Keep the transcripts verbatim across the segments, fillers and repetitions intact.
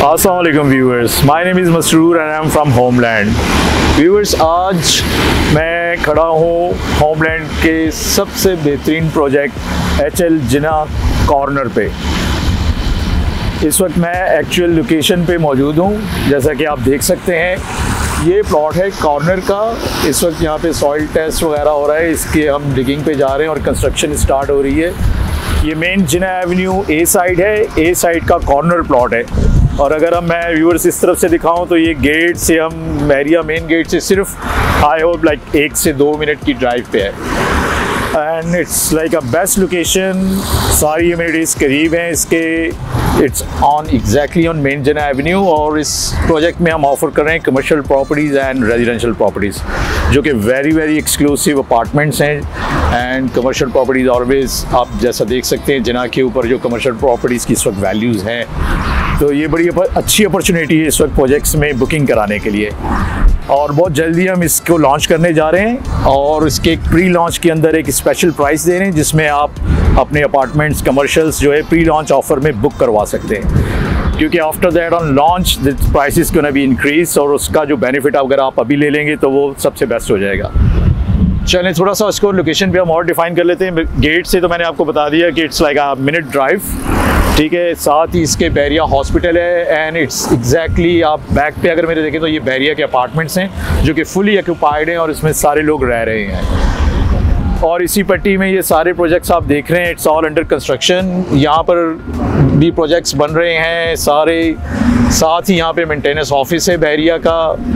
अस्सलामुअलैकुम viewers, my name is Masroor and I am from homeland. Viewers, आज मैं खड़ा हूँ होमलैंड के सबसे बेहतरीन project H L Jinnah corner पे। इस वक्त मैं एक्चुअल लोकेशन पे मौजूद हूँ। जैसा कि आप देख सकते हैं, ये प्लॉट है कॉर्नर का। इस वक्त यहाँ पे सॉइल टेस्ट वगैरह हो रहा है, इसके हम डिगिंग पे जा रहे हैं और कंस्ट्रक्शन स्टार्ट हो रही है। ये main Jinnah avenue A side है, ए साइड का कॉर्नर प्लॉट है। और अगर हम मैं व्यूअर्स इस तरफ से दिखाऊं तो ये गेट से हम एरिया मेन गेट से सिर्फ आई होप लाइक एक से दो मिनट की ड्राइव पे है। And it's like a best location, सारी अम्यूनिटीज़ करीब हैं इसके। It's on exactly on main Jinnah avenue. और इस प्रोजेक्ट में हम ऑफर कर रहे हैं commercial properties and residential properties, जो कि वेरी वेरी एक्सक्लूसिव अपार्टमेंट्स हैं। एंड कमर्शियल प्रॉपर्टीज़ ऑलवेज आप जैसा देख सकते हैं जिन्ना के ऊपर जो कमर्शियल प्रॉपर्टीज़ की इस वक्त वैल्यूज़ हैं, तो ये बड़ी अच्छी अपॉर्चुनिटी है इस वक्त प्रोजेक्ट्स में बुकिंग कराने के लिए। और बहुत जल्दी हम इसको लॉन्च करने जा रहे हैं और इसके एक प्री लॉन्च के अंदर एक स्पेशल प्राइस दे रहे हैं, जिसमें आप अपने अपार्टमेंट्स कमर्शियल्स जो है प्री लॉन्च ऑफर में बुक करवा सकते हैं। क्योंकि after that on launch the prices gonna be increase, और उसका जो बेनिफिट अगर आप अभी ले लेंगे तो वो सबसे बेस्ट हो जाएगा। चलें थोड़ा सा इसको लोकेशन पे हम और डिफाइन कर लेते हैं। गेट से तो मैंने आपको बता दिया कि it's like a minute drive, ठीक है। साथ ही इसके बैरिया हॉस्पिटल है एंड इट्स एग्जैक्टली आप बैक पे अगर मेरे देखें तो ये बैरिया के अपार्टमेंट्स हैं जो कि फुली ऑक्यूपाइड हैं और इसमें सारे लोग रह रहे हैं। और इसी पट्टी में ये सारे प्रोजेक्ट्स आप देख रहे हैं, इट्स ऑल अंडर कंस्ट्रक्शन। यहाँ पर भी प्रोजेक्ट्स बन रहे हैं सारे। साथ ही यहाँ पे मेंटेनेंस ऑफिस है बैरिया का।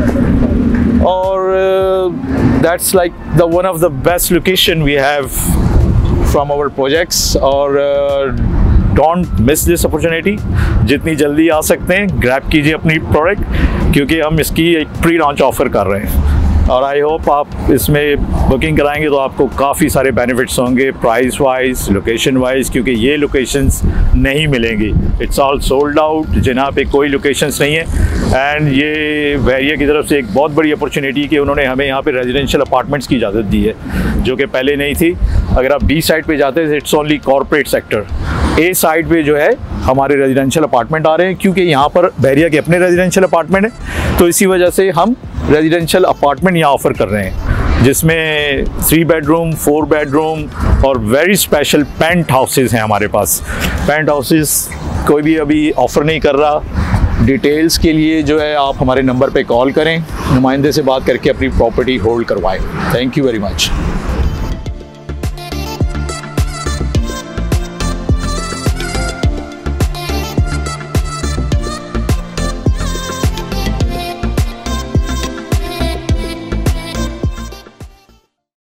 और that's like the one of the best location we have from our projects. और डोंट मिस दिस अपॉर्चुनिटी, जितनी जल्दी आ सकते हैं ग्रैब कीजिए अपनी प्रोडक्ट, क्योंकि हम इसकी एक प्री लॉन्च ऑफ़र कर रहे हैं। और आई होप आप इसमें बुकिंग कराएंगे तो आपको काफ़ी सारे बेनिफिट्स होंगे, प्राइस वाइज, लोकेशन वाइज, क्योंकि ये लोकेशंस नहीं मिलेंगी। It's all sold out, Jinnah पे कोई लोकेशंस नहीं है। एंड ये बैरिया की तरफ से एक बहुत बड़ी अपॉर्चुनिटी कि उन्होंने हमें यहाँ पे रेजिडेंशियल अपार्टमेंट्स की इजाज़त दी है, जो कि पहले नहीं थी। अगर आप बी साइड पे जाते हैं it's only corporate sector. A side पे जो है हमारे रेजिडेंशियल अपार्टमेंट आ रहे हैं, क्योंकि यहाँ पर बैरिया के अपने रेजिडेंशियल अपार्टमेंट है, तो इसी वजह से हम रेजिडेंशियल अपार्टमेंट यहाँ ऑफ़र कर रहे हैं, जिसमें थ्री बेडरूम, फोर बेडरूम और वेरी स्पेशल पेंट हाउसेस हैं हमारे पास। पेंट हाउसेस कोई भी अभी ऑफ़र नहीं कर रहा। डिटेल्स के लिए जो है आप हमारे नंबर पे कॉल करें, नुमाइंदे से बात करके अपनी प्रॉपर्टी होल्ड करवाएं। Thank you very much.